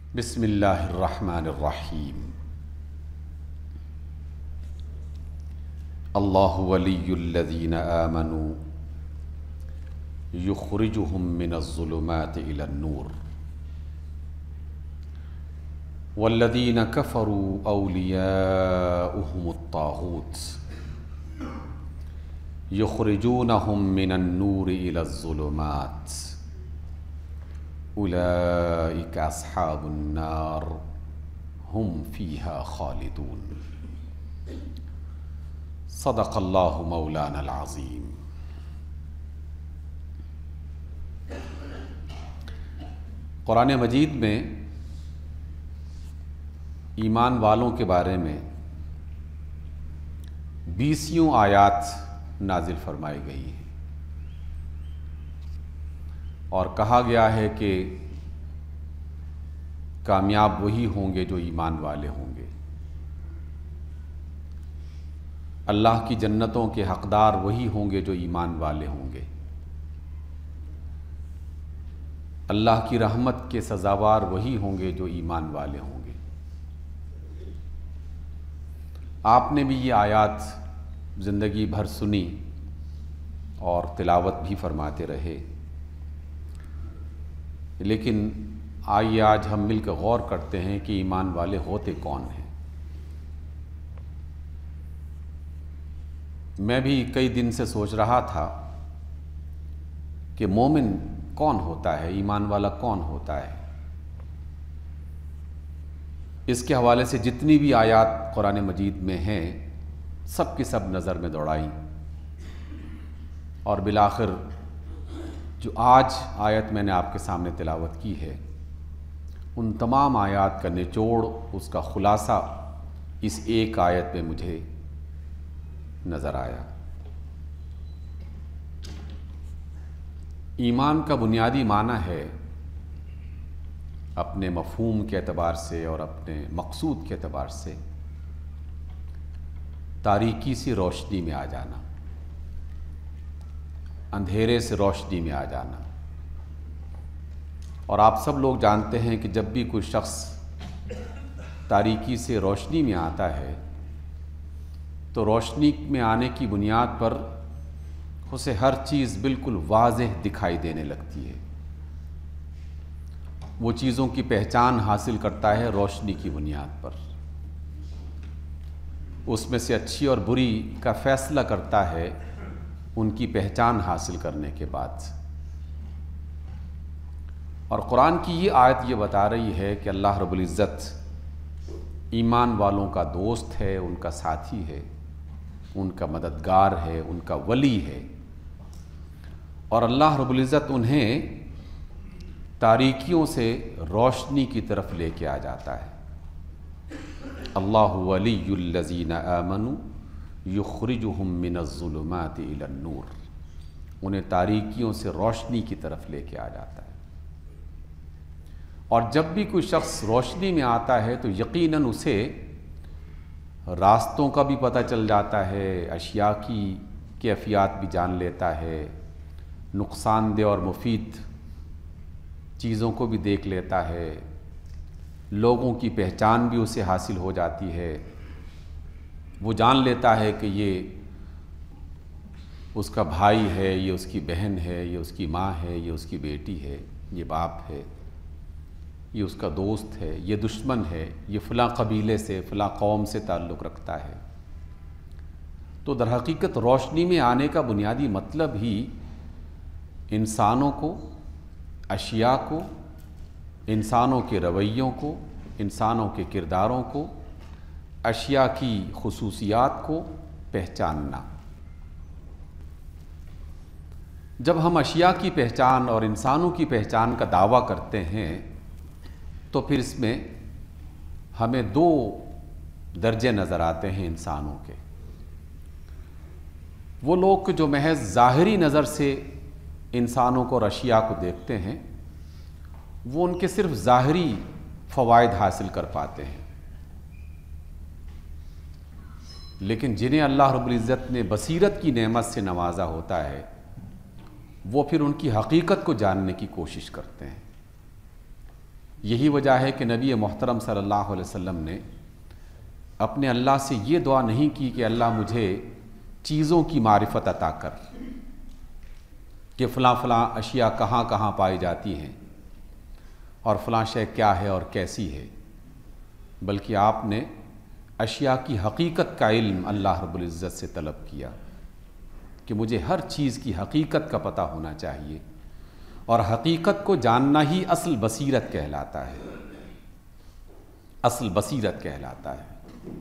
بسم اللہ الرحمن الرحیم۔ اللہ ولی الذین آمنوا یخرجہم من الظلمات الی النور والذین کفروا اولیاؤہم الطاغوت یخرجونہم من النور الی الظلمات اولئک اصحاب النار ہم فیہا خالدون۔ صدق اللہ مولانا العظیم۔ قرآن مجید میں ایمان والوں کے بارے میں 20 آیات نازل فرمائی گئی ہیں اور کہا گیا ہے کہ کامیاب وہی ہوں گے جو ایمان والے ہوں گے، اللہ کی جنتوں کے حقدار وہی ہوں گے جو ایمان والے ہوں گے، اللہ کی رحمت کے سزاوار وہی ہوں گے جو ایمان والے ہوں گے۔ آپ نے بھی یہ آیات زندگی بھر سنی اور تلاوت بھی فرماتے رہے، لیکن آئیے آج ہم مل کر غور کرتے ہیں کہ ایمان والے ہوتے کون ہیں۔ میں بھی کئی دن سے سوچ رہا تھا کہ مومن کون ہوتا ہے، ایمان والا کون ہوتا ہے۔ اس کے حوالے سے جتنی بھی آیات قرآن مجید میں ہیں سب کی سب نظر میں دوڑائی، اور بالآخر جو آج آیت میں نے آپ کے سامنے تلاوت کی ہے، ان تمام آیات کا نچوڑ، اس کا خلاصہ اس ایک آیت میں مجھے نظر آیا۔ ایمان کا بنیادی معنی ہے اپنے مفہوم کے اعتبار سے اور اپنے مقصود کے اعتبار سے تاریکی سے روشنی میں آ جانا، اندھیرے سے روشنی میں آ جانا۔ اور آپ سب لوگ جانتے ہیں کہ جب بھی کوئی شخص تاریکی سے روشنی میں آتا ہے تو روشنی میں آنے کی بنیاد پر اسے ہر چیز بالکل واضح دکھائی دینے لگتی ہے، وہ چیزوں کی پہچان حاصل کرتا ہے روشنی کی بنیاد پر، اس میں سے اچھی اور بری کا فیصلہ کرتا ہے ان کی پہچان حاصل کرنے کے بعد۔ اور قرآن کی یہ آیت یہ بتا رہی ہے کہ اللہ رب العزت ایمان والوں کا دوست ہے، ان کا ساتھی ہے، ان کا مددگار ہے، ان کا ولی ہے، اور اللہ رب العزت انہیں تاریکیوں سے روشنی کی طرف لے کے آ جاتا ہے۔ اللہ ولی الذین آمنوا یخرجہم من الظلمات الی النور، انہیں تاریکیوں سے روشنی کی طرف لے کے آ جاتا ہے۔ اور جب بھی کوئی شخص روشنی میں آتا ہے تو یقیناً اسے راستوں کا بھی پتہ چل جاتا ہے، اشیاء کی کیفیات بھی جان لیتا ہے، نقصان دہ اور مفید چیزوں کو بھی دیکھ لیتا ہے، لوگوں کی پہچان بھی اسے حاصل ہو جاتی ہے، وہ جان لیتا ہے کہ یہ اس کا بھائی ہے، یہ اس کی بہن ہے، یہ اس کی ماں ہے، یہ اس کی بیٹی ہے، یہ باپ ہے، یہ اس کا دوست ہے، یہ دشمن ہے، یہ فلاں قبیلے سے فلاں قوم سے تعلق رکھتا ہے۔ تو در حقیقت روشنی میں آنے کا بنیادی مطلب ہی انسانوں کو، اشیاء کو، انسانوں کے رویوں کو، انسانوں کے کرداروں کو، اشیاء کی خصوصیات کو پہچاننا۔ جب ہم اشیاء کی پہچان اور انسانوں کی پہچان کا دعویٰ کرتے ہیں تو پھر اس میں ہمیں 2 درجے نظر آتے ہیں انسانوں کے۔ وہ لوگ جو محض ظاہری نظر سے انسانوں کو اور اشیاء کو دیکھتے ہیں، وہ ان کے صرف ظاہری فوائد حاصل کر پاتے ہیں، لیکن جنہیں اللہ رب العزت نے بصیرت کی نعمت سے نوازا ہوتا ہے وہ پھر ان کی حقیقت کو جاننے کی کوشش کرتے ہیں۔ یہی وجہ ہے کہ نبی محترم صلی اللہ علیہ وسلم نے اپنے اللہ سے یہ دعا نہیں کی کہ اللہ مجھے چیزوں کی معرفت عطا کر، کہ فلاں فلاں اشیاء کہاں کہاں پائی جاتی ہیں اور فلاں شے کیا ہے اور کیسی ہے، بلکہ آپ نے اشیاء کی حقیقت کا علم اللہ رب العزت سے طلب کیا کہ مجھے ہر چیز کی حقیقت کا پتہ ہونا چاہیے، اور حقیقت کو جاننا ہی اصل بصیرت کہلاتا ہے، اصل بصیرت کہلاتا ہے۔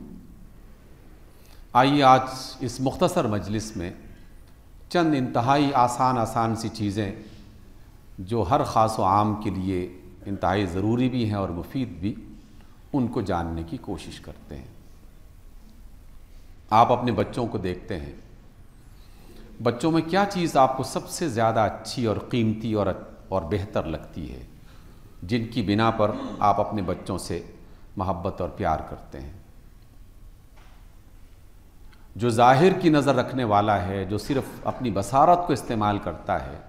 آئیے آج اس مختصر مجلس میں چند انتہائی آسان سی چیزیں جو ہر خاص و عام کے لیے انتہائی ضروری بھی ہیں اور مفید بھی، ان کو جاننے کی کوشش کرتے ہیں۔ آپ اپنے بچوں کو دیکھتے ہیں، بچوں میں کیا چیز آپ کو سب سے زیادہ اچھی اور قیمتی اور بہتر لگتی ہے، جن کی بنا پر آپ اپنے بچوں سے محبت اور پیار کرتے ہیں؟ جو ظاہر کی نظر رکھنے والا ہے، جو صرف اپنی بصارت کو استعمال کرتا ہے،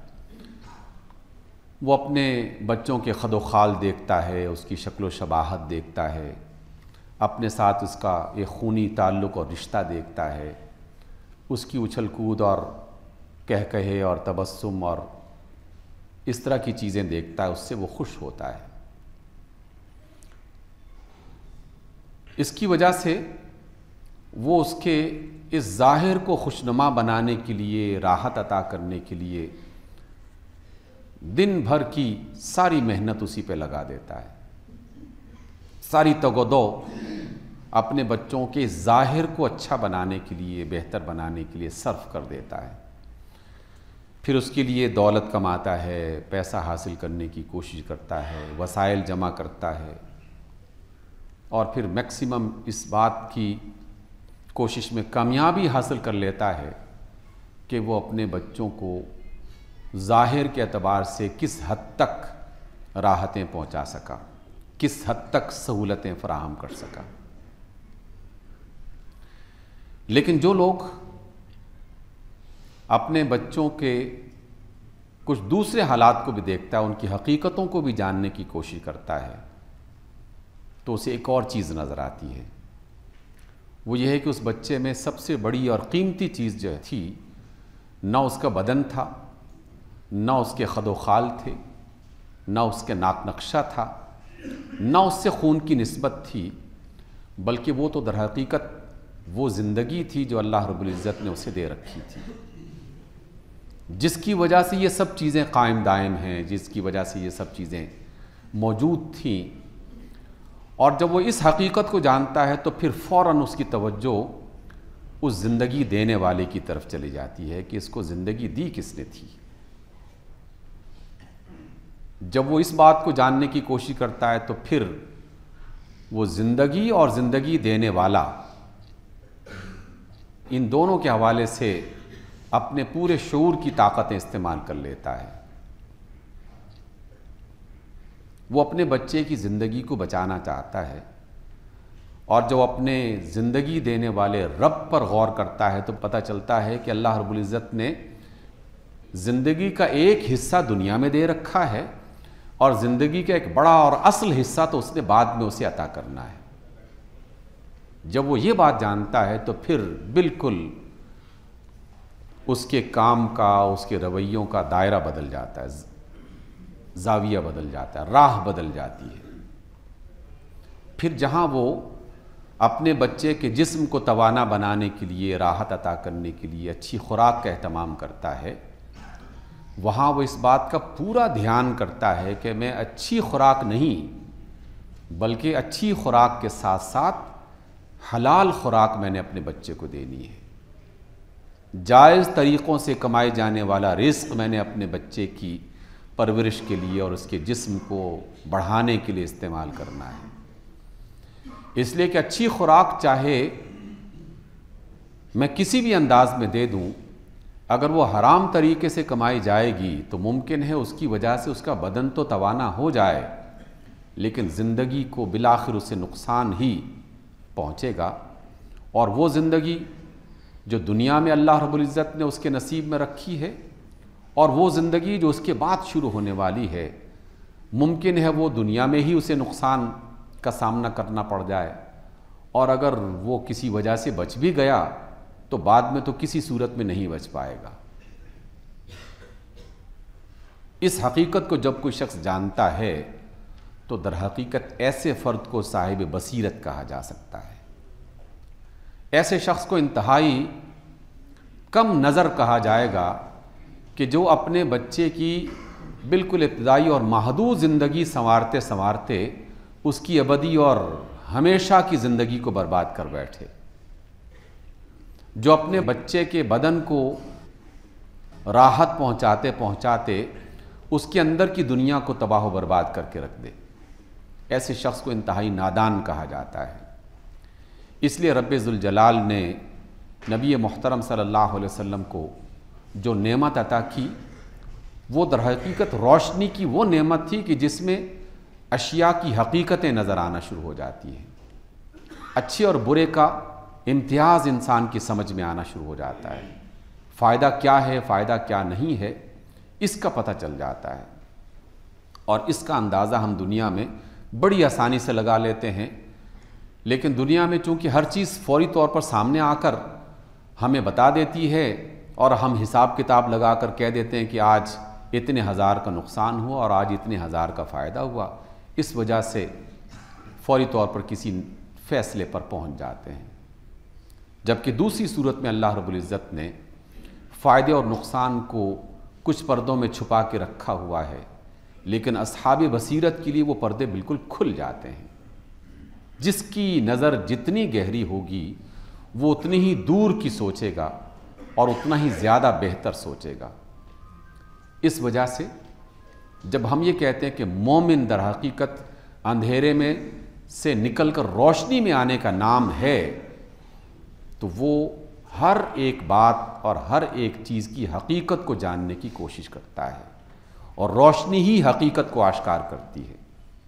وہ اپنے بچوں کے خد و خال دیکھتا ہے، اس کی شکل و شباہت دیکھتا ہے، اپنے ساتھ اس کا ایک خونی تعلق اور رشتہ دیکھتا ہے، اس کی اچھل کود اور کہے اور تبسم اور اس طرح کی چیزیں دیکھتا ہے، اس سے وہ خوش ہوتا ہے۔ اس کی وجہ سے وہ اس کے اس ظاہر کو خوشنما بنانے کے لیے، راحت عطا کرنے کے لیے دن بھر کی ساری محنت اسی پہ لگا دیتا ہے، ساری تگ و دو اپنے بچوں کے ظاہر کو اچھا بنانے کے لیے، بہتر بنانے کے لیے صرف کر دیتا ہے۔ پھر اس کے لیے دولت کماتا ہے، پیسہ حاصل کرنے کی کوشش کرتا ہے، وسائل جمع کرتا ہے، اور پھر میکسیمم اس بات کی کوشش میں کامیابی حاصل کر لیتا ہے کہ وہ اپنے بچوں کو ظاہر کے اعتبار سے کس حد تک راحتیں پہنچا سکا، کس حد تک سہولتیں فراہم کر سکا۔ لیکن جو لوگ اپنے بچوں کے کچھ دوسرے حالات کو بھی دیکھتا ہے، ان کی حقیقتوں کو بھی جاننے کی کوشش کرتا ہے، تو اسے ایک اور چیز نظر آتی ہے۔ وہ یہ ہے کہ اس بچے میں سب سے بڑی اور قیمتی چیز جو تھی، نہ اس کا بدن تھا، نہ اس کے خد و خال تھے، نہ اس کے ناک نقشہ تھا، نہ اس سے خون کی نسبت تھی، بلکہ وہ تو در حقیقت وہ زندگی تھی جو اللہ رب العزت نے اسے دے رکھی تھی، جس کی وجہ سے یہ سب چیزیں قائم دائم ہیں، جس کی وجہ سے یہ سب چیزیں موجود تھیں۔ اور جب وہ اس حقیقت کو جانتا ہے تو پھر فوراً اس کی توجہ اس زندگی دینے والے کی طرف چلی جاتی ہے کہ اس کو زندگی دی کس نے تھی۔ جب وہ اس بات کو جاننے کی کوشش کرتا ہے تو پھر وہ زندگی اور زندگی دینے والا، ان دونوں کے حوالے سے اپنے پورے شعور کی طاقتیں استعمال کر لیتا ہے۔ وہ اپنے بچے کی زندگی کو بچانا چاہتا ہے، اور جب اپنے زندگی دینے والے رب پر غور کرتا ہے تو پتہ چلتا ہے کہ اللہ رب العزت نے زندگی کا ایک حصہ دنیا میں دے رکھا ہے، اور زندگی کا ایک بڑا اور اصل حصہ تو اس نے بعد میں اسے عطا کرنا ہے۔ جب وہ یہ بات جانتا ہے تو پھر بالکل اس کے کام کا، اس کے رویوں کا دائرہ بدل جاتا ہے، زاویہ بدل جاتا ہے، راہ بدل جاتی ہے۔ پھر جہاں وہ اپنے بچے کے جسم کو توانا بنانے کے لیے، راحت عطا کرنے کے لیے اچھی خوراک کا اہتمام کرتا ہے، وہاں وہ اس بات کا پورا دھیان کرتا ہے کہ میں اچھی خوراک نہیں بلکہ اچھی خوراک کے ساتھ ساتھ حلال خوراک میں نے اپنے بچے کو دینی ہے، جائز طریقوں سے کمائے جانے والا رزق میں نے اپنے بچے کی پرورش کے لیے اور اس کے جسم کو بڑھانے کے لیے استعمال کرنا ہے۔ اس لیے کہ اچھی خوراک چاہے میں کسی بھی انداز میں دے دوں، اگر وہ حرام طریقے سے کمائی جائے گی تو ممکن ہے اس کی وجہ سے اس کا بدن تو توانا ہو جائے، لیکن زندگی کو بالآخر اسے نقصان ہی پہنچے گا، اور وہ زندگی جو دنیا میں اللہ رب العزت نے اس کے نصیب میں رکھی ہے، اور وہ زندگی جو اس کے بعد شروع ہونے والی ہے، ممکن ہے وہ دنیا میں ہی اسے نقصان کا سامنا کرنا پڑ جائے، اور اگر وہ کسی وجہ سے بچ بھی گیا تو بعد میں تو کسی صورت میں نہیں بچ پائے گا۔ اس حقیقت کو جب کوئی شخص جانتا ہے تو در حقیقت ایسے فرد کو صاحب بصیرت کہا جا سکتا ہے۔ ایسے شخص کو انتہائی کم نظر کہا جائے گا کہ جو اپنے بچے کی بالکل ابتدائی اور محدود زندگی سنوارتے سنوارتے اس کی ابدی اور ہمیشہ کی زندگی کو برباد کر بیٹھے، جو اپنے بچے کے بدن کو راحت پہنچاتے پہنچاتے اس کے اندر کی دنیا کو تباہ و برباد کر کے رکھ دے، ایسے شخص کو انتہائی نادان کہا جاتا ہے۔ اس لیے رب ذوالجلال نے نبی محترم صلی اللہ علیہ وسلم کو جو نعمت عطا کی وہ در حقیقت روشنی کی وہ نعمت تھی کہ جس میں اشیاء کی حقیقتیں نظر آنا شروع ہو جاتی ہیں، اچھے اور برے کا امتیاز انسان کی سمجھ میں آنا شروع ہو جاتا ہے، فائدہ کیا ہے فائدہ کیا نہیں ہے اس کا پتہ چل جاتا ہے، اور اس کا اندازہ ہم دنیا میں بڑی آسانی سے لگا لیتے ہیں۔ لیکن دنیا میں چونکہ ہر چیز فوری طور پر سامنے آ کر ہمیں بتا دیتی ہے اور ہم حساب کتاب لگا کر کہہ دیتے ہیں کہ آج اتنے ہزار کا نقصان ہوا اور آج اتنے ہزار کا فائدہ ہوا، اس وجہ سے فوری طور پر کسی فیصلے پر پہنچ جاتے ہیں، جبکہ دوسری صورت میں اللہ رب العزت نے فائدے اور نقصان کو کچھ پردوں میں چھپا کے رکھا ہوا ہے، لیکن اصحاب بصیرت کے لیے وہ پردے بالکل کھل جاتے ہیں۔ جس کی نظر جتنی گہری ہوگی وہ اتنی ہی دور کی سوچے گا اور اتنا ہی زیادہ بہتر سوچے گا۔ اس وجہ سے جب ہم یہ کہتے ہیں کہ مومن در حقیقت اندھیرے میں سے نکل کر روشنی میں آنے کا نام ہے، تو وہ ہر ایک بات اور ہر ایک چیز کی حقیقت کو جاننے کی کوشش کرتا ہے، اور روشنی ہی حقیقت کو آشکار کرتی ہے۔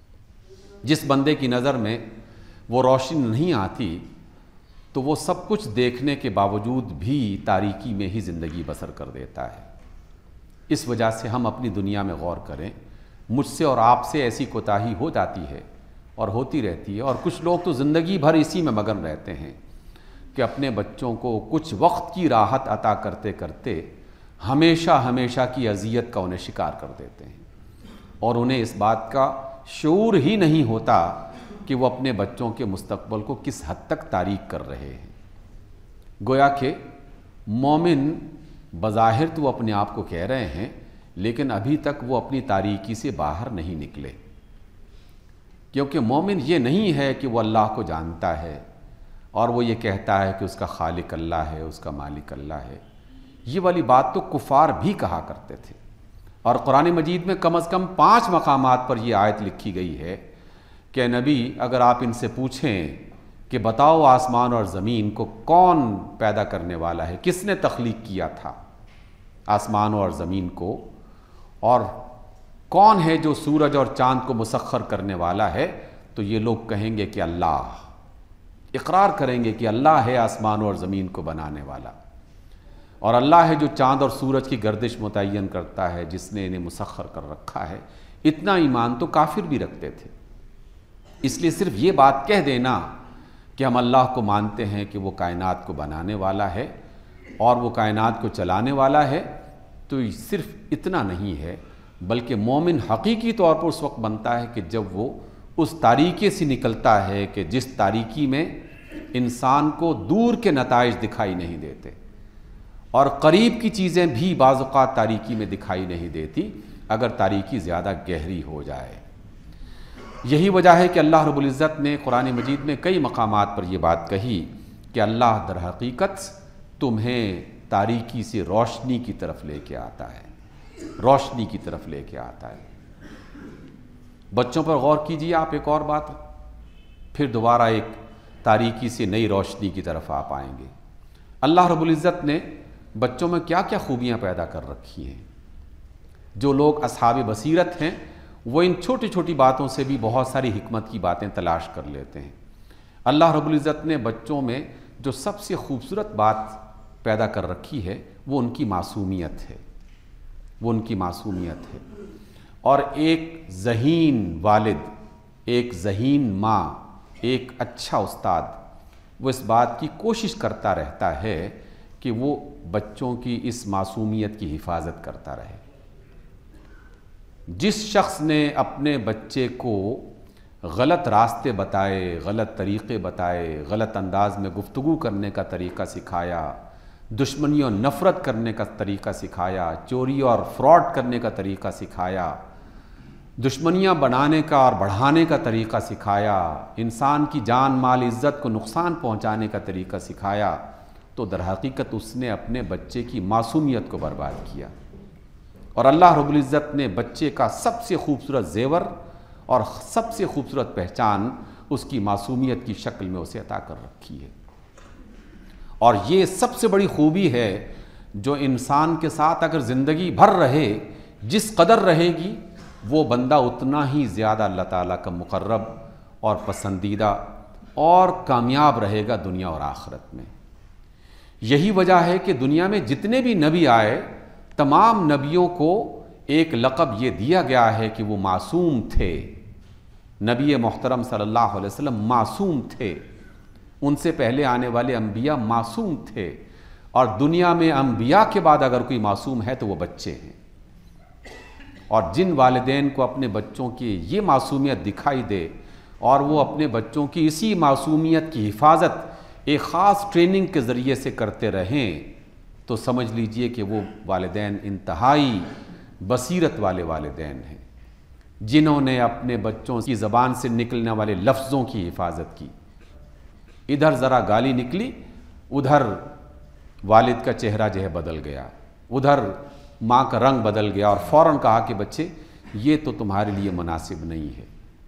جس بندے کی نظر میں وہ روشنی نہیں آتی تو وہ سب کچھ دیکھنے کے باوجود بھی تاریکی میں ہی زندگی بسر کر دیتا ہے۔ اس وجہ سے ہم اپنی دنیا میں غور کریں، مجھ سے اور آپ سے ایسی کوتاہی ہو جاتی ہے اور ہوتی رہتی ہے، اور کچھ لوگ تو زندگی بھر اسی میں مگن رہتے ہیں کہ اپنے بچوں کو کچھ وقت کی راحت عطا کرتے کرتے ہمیشہ ہمیشہ کی اذیت کا انہیں شکار کر دیتے ہیں، اور انہیں اس بات کا شعور ہی نہیں ہوتا کہ وہ اپنے بچوں کے مستقبل کو کس حد تک تاریک کر رہے ہیں۔ گویا کہ مومن بظاہر تو اپنے آپ کو کہہ رہے ہیں، لیکن ابھی تک وہ اپنی تاریکی سے باہر نہیں نکلے، کیونکہ مومن یہ نہیں ہے کہ وہ اللہ کو جانتا ہے اور وہ یہ کہتا ہے کہ اس کا خالق اللہ ہے، اس کا مالک اللہ ہے۔ یہ والی بات تو کفار بھی کہا کرتے تھے، اور قرآن مجید میں کم از کم 5 مقامات پر یہ آیت لکھی گئی ہے کہ نبی اگر آپ ان سے پوچھیں کہ بتاؤ آسمان اور زمین کو کون پیدا کرنے والا ہے، کس نے تخلیق کیا تھا آسمانوں اور زمین کو، اور کون ہے جو سورج اور چاند کو مسخر کرنے والا ہے، تو یہ لوگ کہیں گے کہ اللہ، اقرار کریں گے کہ اللہ ہے آسمانوں اور زمین کو بنانے والا، اور اللہ ہے جو چاند اور سورج کی گردش متعین کرتا ہے، جس نے انہیں مسخر کر رکھا ہے۔ اتنا ایمان تو کافر بھی رکھتے تھے۔ اس لیے صرف یہ بات کہہ دینا کہ ہم اللہ کو مانتے ہیں کہ وہ کائنات کو بنانے والا ہے اور وہ کائنات کو چلانے والا ہے، تو صرف اتنا نہیں ہے، بلکہ مومن حقیقی طور پر اس وقت بنتا ہے کہ جب وہ اس تاریکی سے نکلتا ہے کہ جس تاریکی میں انسان کو دور کے نتائج دکھائی نہیں دیتے، اور قریب کی چیزیں بھی بعض اوقات تاریکی میں دکھائی نہیں دیتی اگر تاریکی زیادہ گہری ہو جائے۔ یہی وجہ ہے کہ اللہ رب العزت نے قرآن مجید میں کئی مقامات پر یہ بات کہی کہ اللہ در حقیقت تمہیں تاریکی سے روشنی کی طرف لے کے آتا ہے، روشنی کی طرف لے کے آتا ہے۔ بچوں پر غور کیجیے آپ، ایک اور بات، پھر دوبارہ ایک تاریکی سے نئی روشنی کی طرف آپ آئیں گے۔ اللہ رب العزت نے بچوں میں کیا کیا خوبیاں پیدا کر رکھی ہیں۔ جو لوگ اصحاب بصیرت ہیں وہ ان چھوٹی چھوٹی باتوں سے بھی بہت ساری حکمت کی باتیں تلاش کر لیتے ہیں۔ اللہ رب العزت نے بچوں میں جو سب سے خوبصورت بات پیدا کر رکھی ہے وہ ان کی معصومیت ہے، وہ ان کی معصومیت ہے۔ اور ایک ذہین والد، ایک ذہین ماں، ایک اچھا استاد وہ اس بات کی کوشش کرتا رہتا ہے کہ وہ بچوں کی اس معصومیت کی حفاظت کرتا رہے۔ جس شخص نے اپنے بچے کو غلط راستے بتائے، غلط طریقے بتائے، غلط انداز میں گفتگو کرنے کا طریقہ سکھایا، دشمنی اور نفرت کرنے کا طریقہ سکھایا، چوری اور فراڈ کرنے کا طریقہ سکھایا، دشمنیاں بنانے کا اور بڑھانے کا طریقہ سکھایا، انسان کی جان مال عزت کو نقصان پہنچانے کا طریقہ سکھایا، تو در حقیقت اس نے اپنے بچے کی معصومیت کو برباد کیا۔ اور اللہ رب العزت نے بچے کا سب سے خوبصورت زیور اور سب سے خوبصورت پہچان اس کی معصومیت کی شکل میں اسے عطا کر رکھی ہے۔ اور یہ سب سے بڑی خوبی ہے جو انسان کے ساتھ اگر زندگی بھر رہے، جس قدر رہے گی، وہ بندہ اتنا ہی زیادہ اللہ تعالیٰ کا مقرب اور پسندیدہ اور کامیاب رہے گا دنیا اور آخرت میں۔ یہی وجہ ہے کہ دنیا میں جتنے بھی نبی آئے، تمام نبیوں کو ایک لقب یہ دیا گیا ہے کہ وہ معصوم تھے۔ نبی محترم صلی اللہ علیہ وسلم معصوم تھے، ان سے پہلے آنے والے انبیاء معصوم تھے، اور دنیا میں انبیاء کے بعد اگر کوئی معصوم ہے تو وہ بچے ہیں۔ اور جن والدین کو اپنے بچوں کی یہ معصومیت دکھائی دے اور وہ اپنے بچوں کی اسی معصومیت کی حفاظت ایک خاص ٹریننگ کے ذریعے سے کرتے رہیں، تو سمجھ لیجئے کہ وہ والدین انتہائی بصیرت والے والدین ہیں، جنہوں نے اپنے بچوں کی زبان سے نکلنے والے لفظوں کی حفاظت کی۔ ادھر ذرا گالی نکلی، ادھر والد کا چہرہ جو ہے بدل گیا، ادھر ماں کا رنگ بدل گیا، اور فوراً کہا کہ بچے یہ تو تمہارے لیے مناسب نہیں ہے،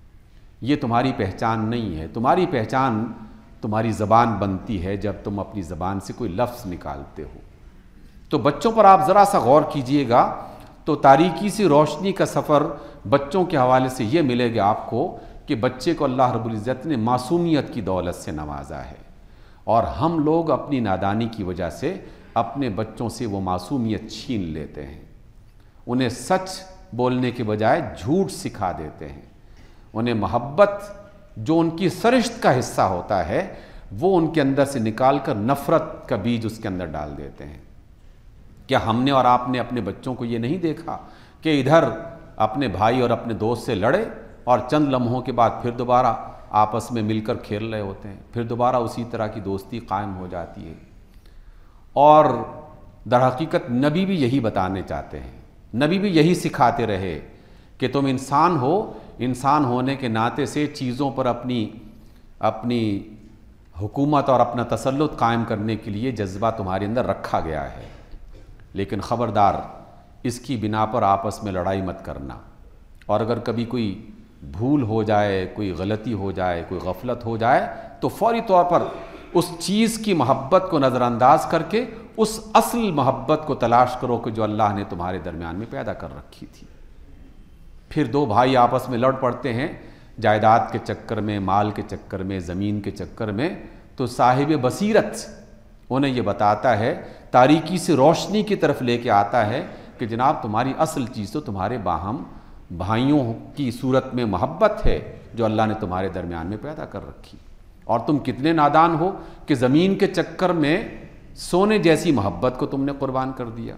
یہ تمہاری پہچان نہیں ہے۔ تمہاری پہچان تمہاری زبان بنتی ہے جب تم اپنی زبان سے کوئی لفظ نکالتے ہو۔ تو بچوں پر آپ ذرا سا غور کیجئے گا تو تاریکی سے روشنی کا سفر بچوں کے حوالے سے یہ ملے گا آپ کو کہ بچے کو اللہ رب العزت نے معصومیت کی دولت سے نوازا ہے، اور ہم لوگ اپنی نادانی کی وجہ سے اپنے بچوں سے وہ معصومیت چھین لیتے ہیں، انہیں سچ بولنے کے بجائے جھوٹ سکھا دیتے ہیں، انہیں محبت جو ان کی سرشت کا حصہ ہوتا ہے وہ ان کے اندر سے نکال کر نفرت کا بیج اس کے اندر ڈال دیتے ہیں۔ کیا ہم نے اور آپ نے اپنے بچوں کو یہ نہیں دیکھا کہ ادھر اپنے بھائی اور اپنے دوست سے لڑے اور چند لمحوں کے بعد پھر دوبارہ آپس میں مل کر کھیل رہے ہوتے ہیں، پھر دوبارہ اسی طرح کی دوستی قائم ہو جاتی ہے؟ اور در حقیقت نبی بھی یہی بتانے چاہتے ہیں، نبی بھی یہی سکھاتے رہے کہ تم انسان ہو، انسان ہونے کے ناطے سے چیزوں پر اپنی حکومت اور اپنا تسلط قائم کرنے کے لیے جذبہ تمہارے اندر رکھا گیا ہے، لیکن خبردار اس کی بنا پر آپس میں لڑائی مت کرنا، اور اگر کبھی کوئی بھول ہو جائے، کوئی غلطی ہو جائے، کوئی غفلت ہو جائے تو فوری طور پر اس چیز کی محبت کو نظر انداز کر کے اس اصل محبت کو تلاش کرو کہ جو اللہ نے تمہارے درمیان میں پیدا کر رکھی تھی۔ پھر دو بھائی آپس میں لڑ پڑتے ہیں جائیداد کے چکر میں، مال کے چکر میں، زمین کے چکر میں، تو صاحب بصیرت انہیں یہ بتاتا ہے، تاریکی سے روشنی کی طرف لے کے آتا ہے کہ جناب تمہاری اصل چیز تو تمہارے باہم بھائیوں کی صورت میں محبت ہے جو اللہ نے تمہارے درمیان میں پیدا کر رکھی، اور تم کتنے نادان ہو کہ زمین کے چکر میں سونے جیسی محبت کو تم نے قربان کر دیا،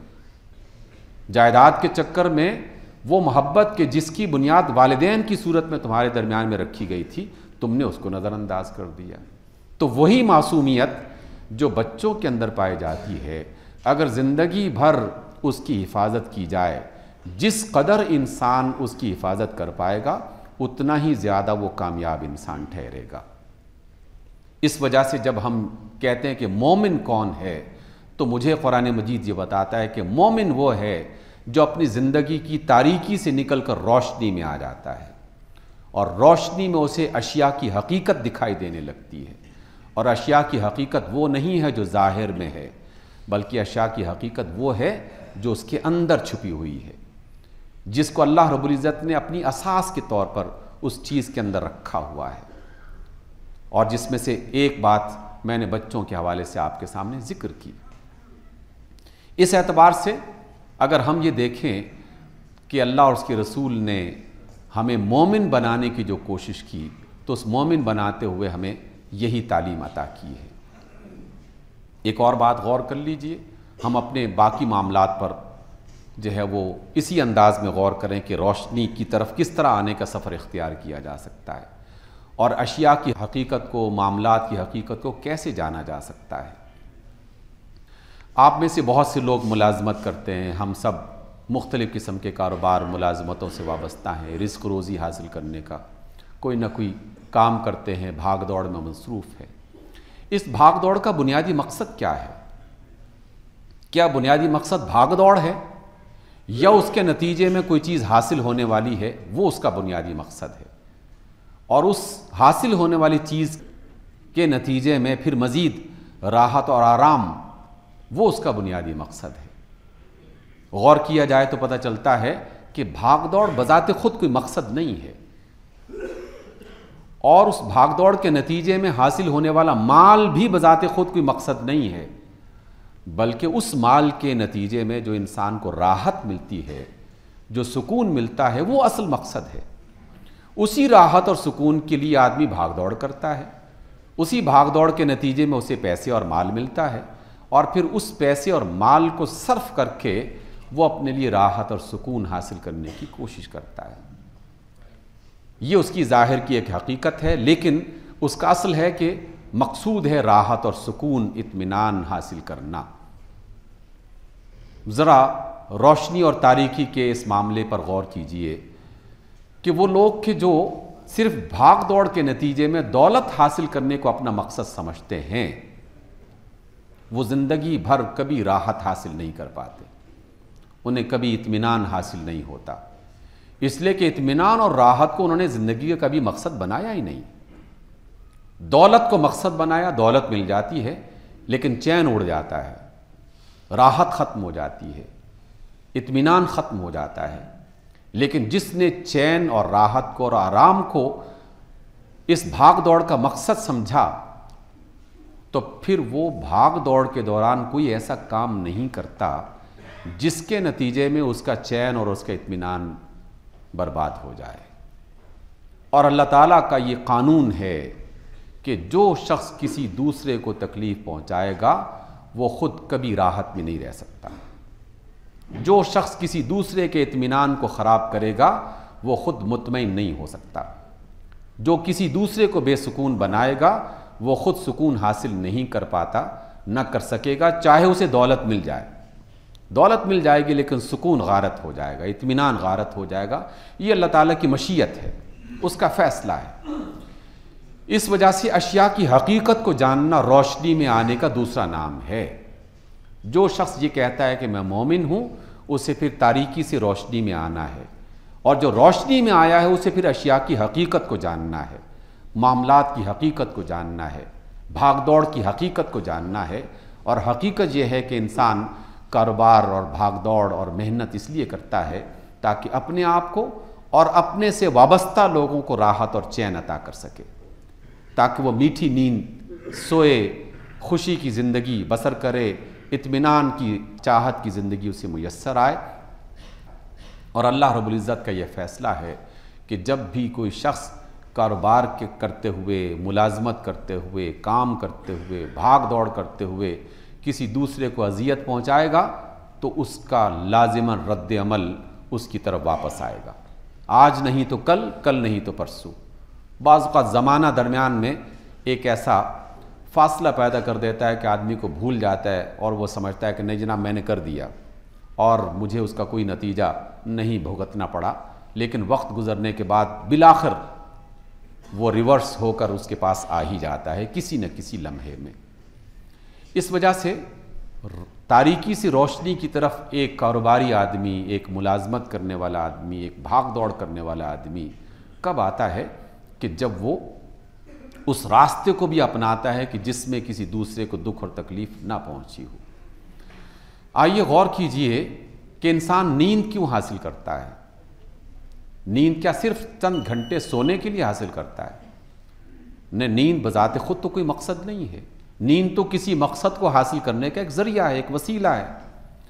جائیداد کے چکر میں وہ محبت کہ جس کی بنیاد والدین کی صورت میں تمہارے درمیان میں رکھی گئی تھی تم نے اس کو نظر انداز کر دیا۔ تو وہی معصومیت جو بچوں کے اندر پائی جاتی ہے، اگر زندگی بھر اس کی حفاظت کی جائے، جس قدر انسان اس کی حفاظت کر پائے گا اتنا ہی زیادہ وہ کامیاب انسان ٹھہرے گا۔ اس وجہ سے جب ہم کہتے ہیں کہ مومن کون ہے تو مجھے قرآن مجید یہ بتاتا ہے کہ مومن وہ ہے جو اپنی زندگی کی تاریکی سے نکل کر روشنی میں آ جاتا ہے، اور روشنی میں اسے اشیاء کی حقیقت دکھائی دینے لگتی ہے، اور اشیاء کی حقیقت وہ نہیں ہے جو ظاہر میں ہے، بلکہ اشیاء کی حقیقت وہ ہے جو اس کے اندر چھپی ہوئی ہے، جس کو اللہ رب العزت نے اپنی اساس کے طور پر اس چیز کے اندر رکھا ہوا ہے، اور جس میں سے ایک بات میں نے بچوں کے حوالے سے آپ کے سامنے ذکر کی۔ اس اعتبار سے اگر ہم یہ دیکھیں کہ اللہ اور اس کے رسول نے ہمیں مومن بنانے کی جو کوشش کی تو اس مومن بناتے ہوئے ہمیں یہی تعلیم عطا کی ہے۔ ایک اور بات غور کر لیجئے، ہم اپنے باقی معاملات پر جو ہے وہ اسی انداز میں غور کریں کہ روشنی کی طرف کس طرح آنے کا سفر اختیار کیا جا سکتا ہے اور اشیاء کی حقیقت کو، معاملات کی حقیقت کو کیسے جانا جا سکتا ہے۔ آپ میں سے بہت سے لوگ ملازمت کرتے ہیں، ہم سب مختلف قسم کے کاروبار ملازمتوں سے وابستہ ہیں، رزق روزی حاصل کرنے کا کوئی نہ کوئی کام کرتے ہیں، بھاگ دوڑ میں مصروف ہے۔ اس بھاگ دوڑ کا بنیادی مقصد کیا ہے؟ کیا بنیادی مقصد بھاگ دوڑ ہے یا اس کے نتیجے میں کوئی چیز حاصل ہونے والی ہے وہ اس کا بنیادی مقصد ہے؟ اور اس حاصل ہونے والی چیز کے نتیجے میں پھر مزید راحت اور آرام وہ اس کا بنیادی مقصد ہے۔ غور کیا جائے تو پتہ چلتا ہے کہ بھاگ دوڑ بذات خود کوئی مقصد نہیں ہے، اور اس بھاگ دوڑ کے نتیجے میں حاصل ہونے والا مال بھی بذات خود کوئی مقصد نہیں ہے، بلکہ اس مال کے نتیجے میں جو انسان کو راحت ملتی ہے، جو سکون ملتا ہے، وہ اصل مقصد ہے۔ اسی راحت اور سکون کے لیے آدمی بھاگ دوڑ کرتا ہے، اسی بھاگ دوڑ کے نتیجے میں اسے پیسے اور مال ملتا ہے، اور پھر اس پیسے اور مال کو صرف کر کے وہ اپنے لیے راحت اور سکون حاصل کرنے کی کوشش کرتا ہے۔ یہ اس کی ظاہر کی ایک حقیقت ہے، لیکن اس کا اصل ہے کہ مقصود ہے راحت اور سکون، اطمینان حاصل کرنا۔ ذرا روشنی اور تاریکی کے اس معاملے پر غور کیجئے کہ وہ لوگ کہ جو صرف بھاگ دوڑ کے نتیجے میں دولت حاصل کرنے کو اپنا مقصد سمجھتے ہیں، وہ زندگی بھر کبھی راحت حاصل نہیں کر پاتے، انہیں کبھی اطمینان حاصل نہیں ہوتا، اس لیے کہ اطمینان اور راحت کو انہوں نے زندگی کا کبھی مقصد بنایا ہی نہیں۔ دولت کو مقصد بنایا، دولت مل جاتی ہے لیکن چین اڑ جاتا ہے، راحت ختم ہو جاتی ہے، اطمینان ختم ہو جاتا ہے۔ لیکن جس نے چین اور راحت کو اور آرام کو اس بھاگ دوڑ کا مقصد سمجھا تو پھر وہ بھاگ دوڑ کے دوران کوئی ایسا کام نہیں کرتا جس کے نتیجے میں اس کا چین اور اس کا اطمینان برباد ہو جائے۔ اور اللہ تعالیٰ کا یہ قانون ہے کہ جو شخص کسی دوسرے کو تکلیف پہنچائے گا وہ خود کبھی راحت میں نہیں رہ سکتا، جو شخص کسی دوسرے کے اطمینان کو خراب کرے گا وہ خود مطمئن نہیں ہو سکتا، جو کسی دوسرے کو بے سکون بنائے گا وہ خود سکون حاصل نہیں کر پاتا، نہ کر سکے گا، چاہے اسے دولت مل جائے۔ دولت مل جائے گی لیکن سکون غارت ہو جائے گا، اطمینان غارت ہو جائے گا۔ یہ اللہ تعالیٰ کی مشیت ہے، اس کا فیصلہ ہے۔ اس وجہ سے اشیاء کی حقیقت کو جاننا روشنی میں آنے کا دوسرا نام ہے۔ جو شخص یہ کہتا ہے کہ میں مومن ہوں، اسے پھر تاریکی سے روشنی میں آنا ہے، اور جو روشنی میں آیا ہے اسے پھر اشیاء کی حقیقت کو جاننا ہے، معاملات کی حقیقت کو جاننا ہے، بھاگ دوڑ کی حقیقت کو جاننا ہے۔ اور حقیقت یہ ہے کہ انسان کاروبار اور بھاگ دوڑ اور محنت اس لیے کرتا ہے تاکہ اپنے آپ کو اور اپنے سے وابستہ لوگوں کو راحت اور چین عطا کر سکے، تاکہ وہ میٹھی نیند سوئے، خوشی کی زندگی بسر کرے، اطمینان کی چاہت کی زندگی اسے میسر آئے۔ اور اللہ رب العزت کا یہ فیصلہ ہے کہ جب بھی کوئی شخص کاروبار کرتے ہوئے، ملازمت کرتے ہوئے، کام کرتے ہوئے، بھاگ دوڑ کرتے ہوئے کسی دوسرے کو اذیت پہنچائے گا تو اس کا لازماً رد عمل اس کی طرف واپس آئے گا، آج نہیں تو کل، کل نہیں تو پرسوں۔ بعض اوقات زمانہ درمیان میں ایک ایسا فاصلہ پیدا کر دیتا ہے کہ آدمی کو بھول جاتا ہے اور وہ سمجھتا ہے کہ نہیں جناب میں نے کر دیا اور مجھے اس کا کوئی نتیجہ نہیں بھگتنا پڑا، لیکن وقت گزرنے کے بعد بالآخر وہ ریورس ہو کر اس کے پاس آ ہی جاتا ہے کسی نہ کسی لمحے میں۔ اس وجہ سے تاریکی سے روشنی کی طرف ایک کاروباری آدمی، ایک ملازمت کرنے والا آدمی، ایک بھاگ دوڑ کرنے والا آدمی کب آتا ہے کہ جب وہ اس راستے کو بھی اپناتا ہے کہ جس میں کسی دوسرے کو دکھ اور تکلیف نہ پہنچی ہو۔ آئیے غور کیجئے کہ انسان نیند کیوں حاصل کرتا ہے؟ نیند کیا صرف چند گھنٹے سونے کے لیے حاصل کرتا ہے؟ نیند بذات خود تو کوئی مقصد نہیں ہے، نیند تو کسی مقصد کو حاصل کرنے کا ایک ذریعہ ہے، ایک وسیلہ ہے۔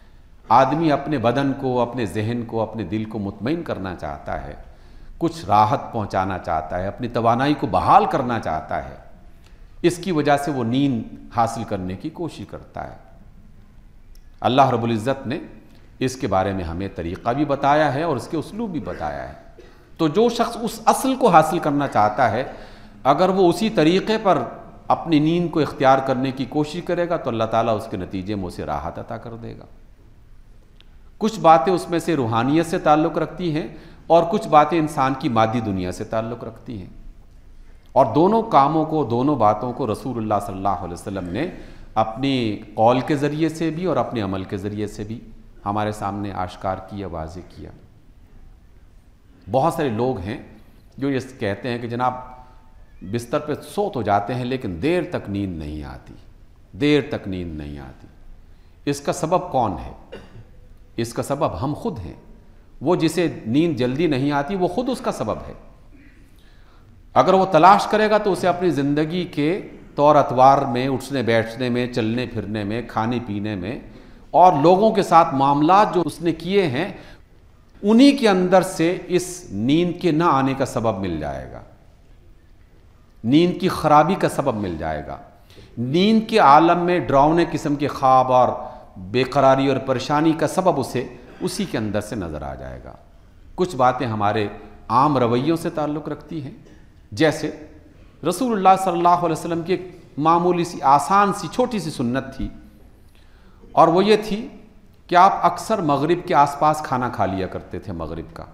آدمی اپنے بدن کو، اپنے ذہن کو، اپنے دل کو مطمئن کرنا چاہتا ہے، کچھ راحت پہنچانا چاہتا ہے، اپنی توانائی کو بحال کرنا چاہتا ہے، اس کی وجہ سے وہ نیند حاصل کرنے کی کوشش کرتا ہے۔ اللہ رب العزت نے اس کے بارے میں ہمیں طریقہ بھی بتایا ہے اور اس کے اسلوب بھی بتایا ہے۔ تو جو شخص اس اصل کو حاصل کرنا چاہتا ہے، اگر وہ اسی طریقے پر اپنی نیند کو اختیار کرنے کی کوشش کرے گا تو اللہ تعالیٰ اس کے نتیجے میں اسے راحت عطا کر دے گا۔ کچھ باتیں اس میں سے روحانیت سے تعلق رکھتی ہیں اور کچھ باتیں انسان کی مادی دنیا سے تعلق رکھتی ہیں، اور دونوں کاموں کو، دونوں باتوں کو رسول اللہ صلی اللہ علیہ وسلم نے اپنی قول کے ذریعے سے بھی اور اپنے عمل کے ذریعے سے بھی ہمارے سامنے آشکار کیا، واضح کیا۔ بہت سارے لوگ ہیں جو یہ کہتے ہیں کہ جناب بستر پہ سو تو جاتے ہیں لیکن دیر تک نیند نہیں آتی، دیر تک نیند نہیں آتی۔ اس کا سبب کون ہے؟ اس کا سبب ہم خود ہیں۔ وہ جسے نیند جلدی نہیں آتی وہ خود اس کا سبب ہے۔ اگر وہ تلاش کرے گا تو اسے اپنی زندگی کے طور اتوار میں، اٹھنے بیٹھنے میں، چلنے پھرنے میں، کھانے پینے میں اور لوگوں کے ساتھ معاملات جو اس نے کیے ہیں، انہی کے اندر سے اس نیند کے نہ آنے کا سبب مل جائے گا، نیند کی خرابی کا سبب مل جائے گا۔ نیند کے عالم میں ڈراؤنے قسم کے خواب اور بے قراری اور پریشانی کا سبب اسے اسی کے اندر سے نظر آ جائے گا۔ کچھ باتیں ہمارے عام رویوں سے تعلق رکھتی ہیں، جیسے رسول اللہ صلی اللہ علیہ وسلم کی ایک معمولی سی، آسان سی، چھوٹی سی سنت تھی، اور وہ یہ تھی کہ آپ اکثر مغرب کے آس پاس کھانا کھا لیا کرتے تھے، مغرب کا،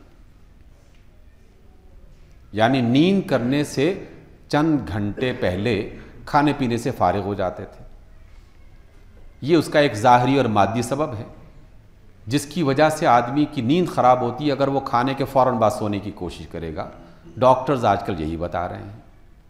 یعنی نیند کرنے سے چند گھنٹے پہلے کھانے پینے سے فارغ ہو جاتے تھے۔ یہ اس کا ایک ظاہری اور مادی سبب ہے جس کی وجہ سے آدمی کی نیند خراب ہوتی ہے اگر وہ کھانے کے فوراً بعد سونے کی کوشش کرے گا۔ ڈاکٹرز آج کل یہی بتا رہے ہیں۔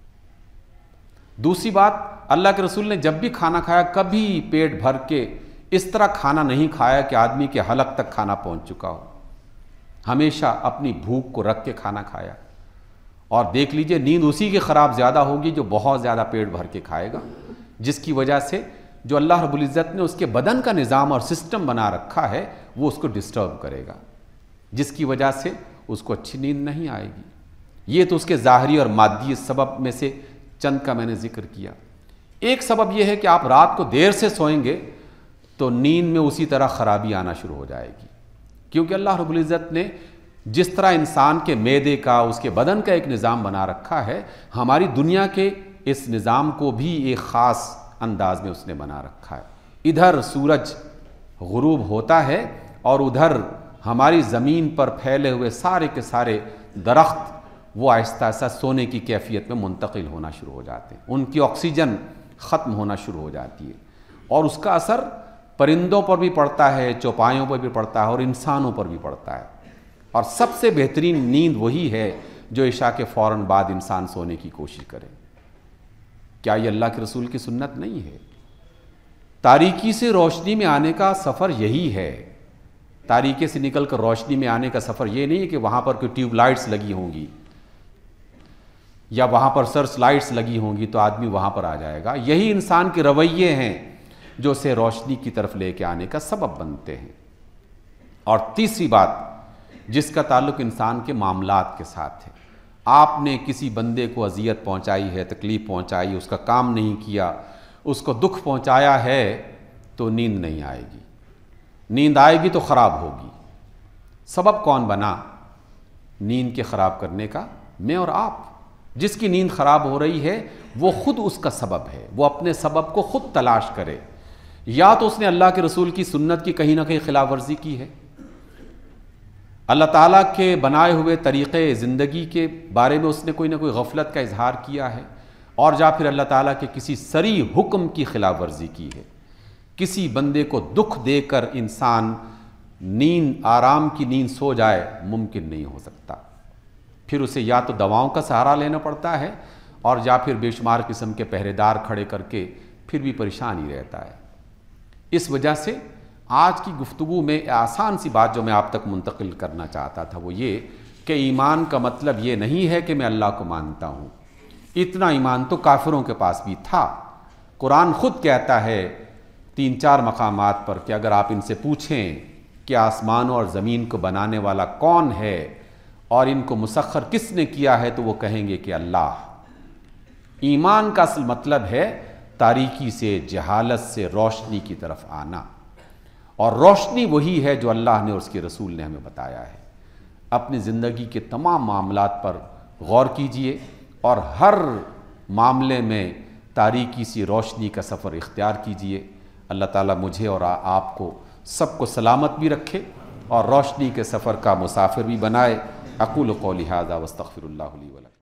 دوسری بات، اللہ کے رسول نے جب بھی کھانا کھایا کبھی پیٹ بھر کے اس طرح کھانا نہیں کھایا کہ آدمی کے حلق تک کھانا پہنچ چکا ہو، ہمیشہ اپنی بھوک کو رکھ کے کھانا کھایا۔ اور دیکھ لیجئے نیند اسی کی خراب زیادہ ہوگی جو بہت زیادہ پیٹ بھر کے کھائے گا، جس کی وجہ سے جو اللہ رب العزت نے اس کے بدن کا نظام اور سسٹم بنا رکھا ہے وہ اس کو ڈسٹرب کرے گا، جس کی وجہ سے اس کو اچھی نیند نہیں آئے گی۔ یہ تو اس کے ظاہری اور مادی سبب میں سے چند کا میں نے ذکر کیا۔ ایک سبب یہ ہے کہ آپ رات کو دیر سے سوئیں گے تو نیند میں اسی طرح خرابی آنا شروع ہو جائے گی، کیونکہ اللہ رب العزت نے جس طرح انسان کے معدے کا، اس کے بدن کا ایک نظام بنا رکھا ہے، ہماری دنیا کے اس نظام کو بھی ایک خاص انداز میں اس نے بنا رکھا ہے۔ ادھر سورج غروب ہوتا ہے اور ادھر ہماری زمین پر پھیلے ہوئے سارے کے سارے درخت وہ آہستہ آہستہ سونے کی کیفیت میں منتقل ہونا شروع ہو جاتے ہیں، ان کی آکسیجن ختم ہونا شروع ہو جاتی ہے، اور اس کا اثر پرندوں پر بھی پڑتا ہے، چوپایوں پر بھی پڑتا ہے اور انسانوں پر بھی پڑتا ہے۔ اور سب سے بہترین نیند وہی ہے جو عشاء کے فوراً بعد انسان سونے کی کوشش کرے۔ کیا یہ اللہ کے رسول کی سنت نہیں ہے؟ تاریکی سے روشنی میں آنے کا سفر یہی ہے۔ تاریکی سے نکل کر روشنی میں آنے کا سفر یہ نہیں ہے کہ وہاں پر کوئی ٹیوب لائٹس لگی ہوں گی یا وہاں پر سرچ لائٹس لگی ہوں گی تو آدمی وہاں پر آ جائے گا۔ یہی انسان کے رویے ہیں جو اسے روشنی کی طرف لے کے آنے کا سبب بنتے ہیں۔ اور تیسری بات جس کا تعلق انسان کے معاملات کے ساتھ ہے، آپ نے کسی بندے کو اذیت پہنچائی ہے، تکلیف پہنچائی، اس کا کام نہیں کیا، اس کو دکھ پہنچایا ہے تو نیند نہیں آئے گی۔ نیند آئے گی تو خراب ہوگی۔ سبب کون بنا نیند کے خراب کرنے کا؟ میں اور آپ۔ جس کی نیند خراب ہو رہی ہے وہ خود اس کا سبب ہے، وہ اپنے سبب کو خود تلاش کرے۔ یا تو اس نے اللہ کے رسول کی سنت کی کہیں نہ کہیں خلاف ورزی کی ہے، اللہ تعالیٰ کے بنائے ہوئے طریقے زندگی کے بارے میں اس نے کوئی نہ کوئی غفلت کا اظہار کیا ہے، اور یا پھر اللہ تعالیٰ کے کسی صریح حکم کی خلاف ورزی کی ہے۔ کسی بندے کو دکھ دے کر انسان نیند، آرام کی نیند سو جائے، ممکن نہیں ہو سکتا۔ پھر اسے یا تو دواؤں کا سہارا لینا پڑتا ہے اور یا پھر بے شمار قسم کے پہرے دار کھڑے کر کے پھر بھی پریشان ہی رہتا ہے۔ اس وجہ سے آج کی گفتگو میں آسان سی بات جو میں آپ تک منتقل کرنا چاہتا تھا وہ یہ کہ ایمان کا مطلب یہ نہیں ہے کہ میں اللہ کو مانتا ہوں۔ اتنا ایمان تو کافروں کے پاس بھی تھا۔ قرآن خود کہتا ہے تین چار مقامات پر کہ اگر آپ ان سے پوچھیں کہ آسمانوں اور زمین کو بنانے والا کون ہے اور ان کو مسخر کس نے کیا ہے، تو وہ کہیں گے کہ اللہ۔ ایمان کا اصل مطلب ہے تاریکی سے، جہالت سے روشنی کی طرف آنا، اور روشنی وہی ہے جو اللہ نے اور اس کے رسول نے ہمیں بتایا ہے۔ اپنی زندگی کے تمام معاملات پر غور کیجئے اور ہر معاملے میں تاریکی سی روشنی کا سفر اختیار کیجئے۔ اللہ تعالیٰ مجھے اور آپ کو سب کو سلامت بھی رکھے اور روشنی کے سفر کا مسافر بھی بنائے۔ اقول قولی ھذا واستغفر اللہ لی ولکم۔